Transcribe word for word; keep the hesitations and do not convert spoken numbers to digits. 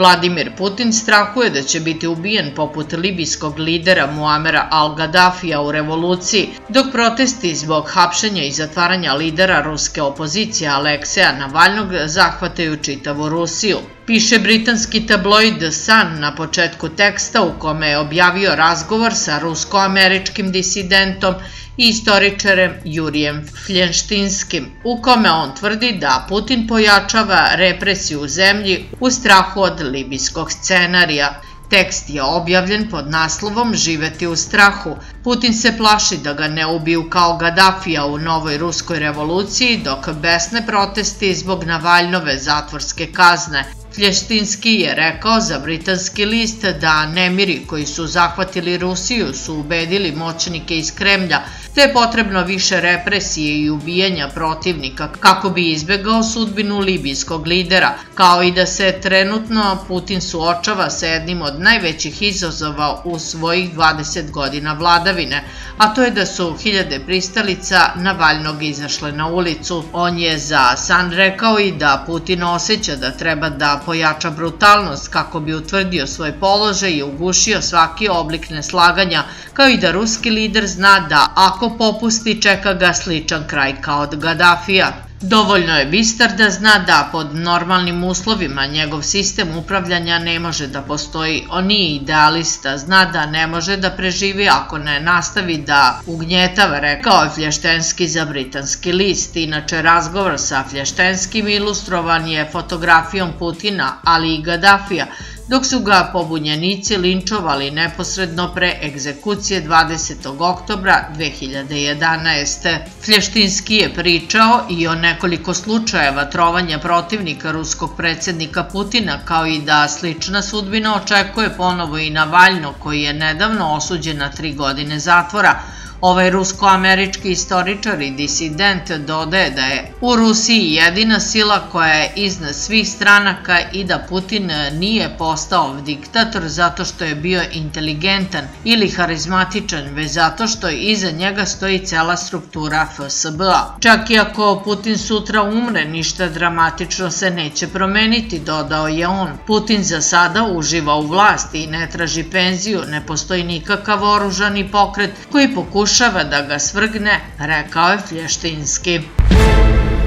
Vladimir Putin strahuje da će biti ubijen poput libijskog lidera Muamera al-Gadafija u revoluciji, dok protesti zbog hapšenja i zatvaranja lidera ruske opozicije Alekseja Navalnog zahvataju čitavu Rusiju. Piše britanski tabloid The Sun na početku teksta u kome je objavio razgovor sa rusko-američkim disidentom i istoričarem Jurijem Fljenštinskim, u kome on tvrdi da Putin pojačava represiju u zemlji u strahu od libijskog scenarija. Tekst je objavljen pod naslovom "Živeti u strahu". Putin se plaši da ga ne ubiju kao Gadafija u novoj ruskoj revoluciji, dok besne protesti zbog Navaljnove zatvorske kazne. Fljenštinski je rekao za britanski list da nemiri koji su zahvatili Rusiju su ubedili moćnike iz Kremlja, te je potrebno više represije i ubijanja protivnika kako bi izbegao sudbinu libijskog lidera, kao i da se trenutno Putin suočava sa jednim od najvećih izazova u svojih dvadeset godina vladavine, a to je da su hiljade pristalica Navalnog izašle na ulicu. On je za Sun rekao i da Putin osjeća da treba da pojača brutalnost kako bi utvrdio svoj položaj i ugušio svaki oblik neslaganja, kao i da ruski lider zna da ako popusti čeka ga sličan kraj kao od Gadafija. Dovoljno je bistar da zna da pod normalnim uslovima njegov sistem upravljanja ne može da postoji. On nije idealista, zna da ne može da preživi ako ne nastavi da ugnjetava, rekao je Fljenštinski za britanski list. Inače, razgovor sa Fljenštinskim ilustrovan je fotografijom Putina, ali i Gadafija, dok su ga pobunjenici linčovali neposredno pre egzekucije dvadesetog oktobra dve hiljade jedanaeste. Fljenštinski je pričao i o nekoliko slučajeva trovanja protivnika ruskog predsjednika Putina, kao i da slična sudbina očekuje ponovo i Navalnog, koji je nedavno osuđen na tri godine zatvora. Ovaj rusko-američki istoričar i disident dodaje da je u Rusiji jedina sila koja je iznad svih stranaka i da Putin nije postao diktator zato što je bio inteligentan ili harizmatičan, već zato što iza njega stoji cela struktura F S B-a. Čak i ako Putin sutra umre, ništa dramatično se neće promeniti, dodao je on. Putin za sada uživa u vlasti i ne traži penziju, ne postoji nikakav oružani pokret koji pokušava da ga svrgne, rekao je Fljenštinski.